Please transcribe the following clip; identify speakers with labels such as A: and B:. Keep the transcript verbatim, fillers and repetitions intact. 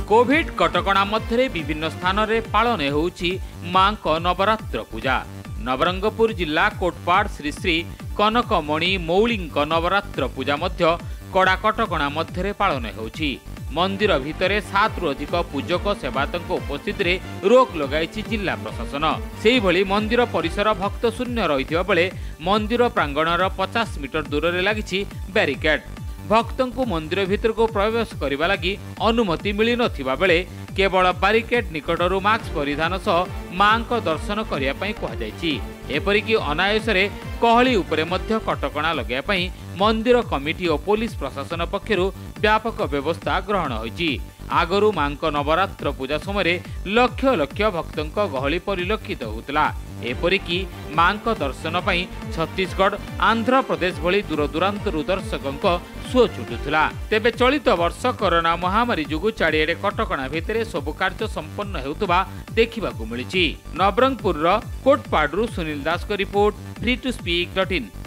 A: Covid कटकणा मध्य विभिन्न स्थान में पालन होउछि मां को नवरात्र पूजा। नवरंगपुर जिला कोटपाड़ श्री श्री कनकमणि मौली नवरात्र पूजा मध्य कड़ा कटकणा मध्य पालन होउछि। मंदिर भितरे सात रु अधिक पूजक सेवायतों उपस्थित रे रोक लगाई जिला प्रशासन। सेही भली मंदिर परिसर भक्त शून्य रही बेले मंदिर प्रांगणर पचास मीटर दूर में लगी बैरिकेड। भक्तों को मंदिर भीतर को प्रवेश करने लगी अनुमति मिली नथिबा बेले केवल बैरिकेड निकटरू मास्क परिधान सह मां को दर्शन करने कहुଯାଇଛି। एपरिकी अनायासरे कहली उपरे मध्य कटकणा लगाई मंदिर कमिटी और पुलिस प्रशासन पक्षरु व्यापक व्यवस्था ग्रहण होईछि। आगरू मां को नवरात्र पूजा समय लक्ष लक्ष भक्तों गहली परिलक्षित होउतला। एपरिकी मां को दर्शन पई छत्तीसगढ़ आंध्र प्रदेश भली दूर दूरांतरु दर्शकों सुओ छुटुला। तेबे चलित वर्ष कोरोना महामारी जुगु चारिएडे कटकणा भितरे सबु कार्य संपन्न हेउतबा देखिबाकू मिलिछि। नवरंगपुर कोटपाड़ू सुनील दास को report free to speak dot in.